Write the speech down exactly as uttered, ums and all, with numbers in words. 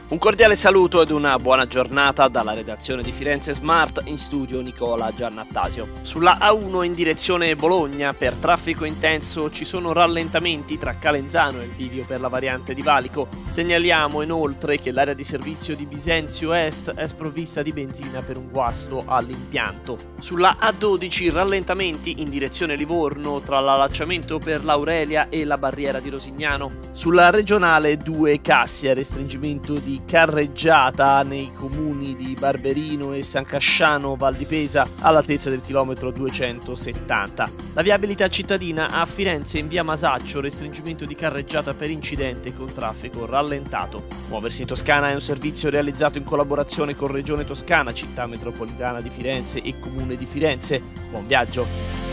Un cordiale saluto ed una buona giornata dalla redazione di Firenze Smart, in studio Nicola Giannattasio. Sulla A uno in direzione Bologna per traffico intenso ci sono rallentamenti tra Calenzano e il bivio per la variante di Valico. Segnaliamo inoltre che l'area di servizio di Bisenzio Est è sprovvista di benzina per un guasto all'impianto. Sulla A dodici rallentamenti in direzione Livorno tra l'allacciamento per l'Aurelia e la barriera di Rosignano. Sulla regionale due Cassia restringimento di carreggiata nei comuni di Barberino e San Casciano Val di Pesa all'altezza del chilometro duecentosettanta. La viabilità cittadina a Firenze in via Masaccio, restringimento di carreggiata per incidente con traffico rallentato. Muoversi in Toscana è un servizio realizzato in collaborazione con Regione Toscana, Città Metropolitana di Firenze e Comune di Firenze. Buon viaggio!